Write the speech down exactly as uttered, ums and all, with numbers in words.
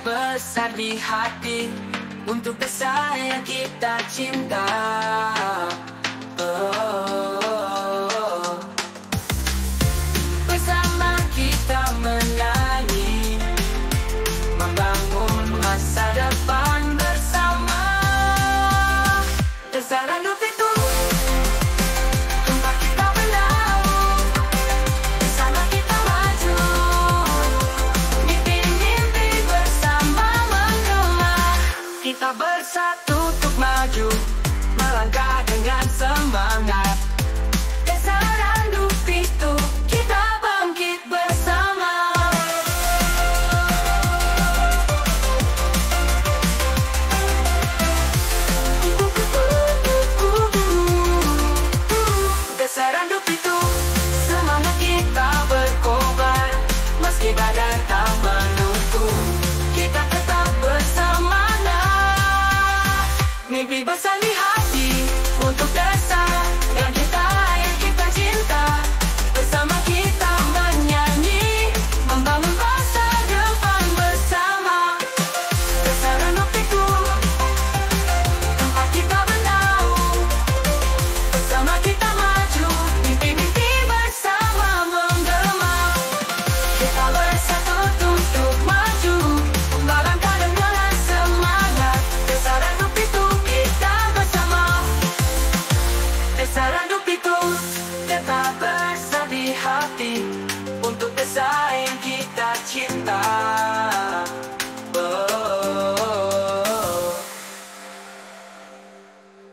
besar di hati untuk desa yang kita cinta. Oh, bersama kita menyanyi, membangun masa depan bersama. Desa Randu Pitu, tempat kita berlaut, bersama kita maju. Mimpi-mimpi bersama menggema, kita bersatu untuk maju, melangkah dengan semangat. Desa Randu Pitu, kita bangkit bersama. Desa Randu Pitu, semangat kita berkobar, meski badan tak mendukung, kita tetap bersama. Mimpi besar